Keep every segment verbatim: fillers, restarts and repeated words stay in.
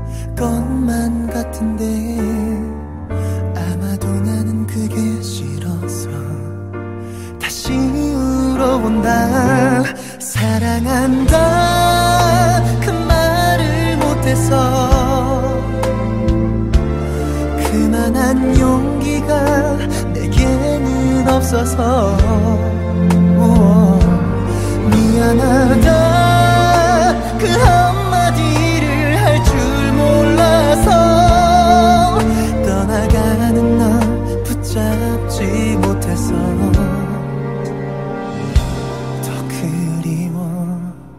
것만 같은데 아마도 나는 그게 싫어서 다시 울어본다. 사랑한다 그 말을 못해서 그만한 용기가 내게는 없어서 미안하다 그 한마디를 할 줄 몰라서 떠나가는 너 붙잡지 못해서 더 그리워.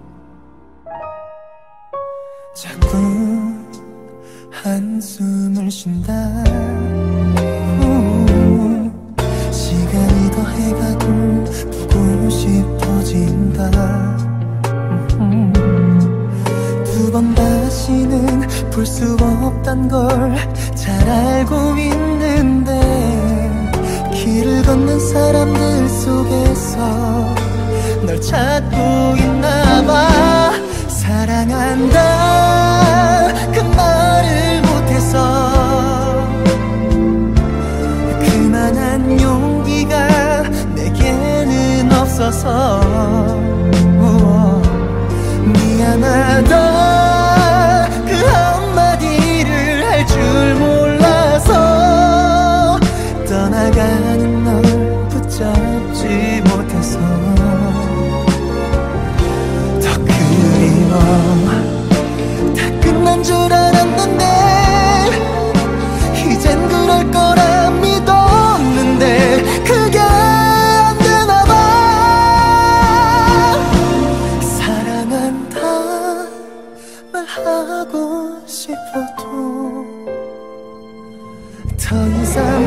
자꾸 한숨을 쉰다. 시간이 더 해가도 보고 싶어진다. 두 번 다시는 볼 수 없단 걸 잘 알고 있는데 길을 걷는 사람들 속에서 널 찾고 있나봐. 사랑한다 그 말을 못해서 그만한 용기가 내게는 없어서 미안하다 그 한마디를 할 줄 몰라서 떠나가는 널 붙잡지 못해서 더 그리워. 다 끝난 줄 알았는데 이젠 그럴 거라 믿었는데 그게 안 되나봐. 사랑한다 말하고 싶어도 더 이상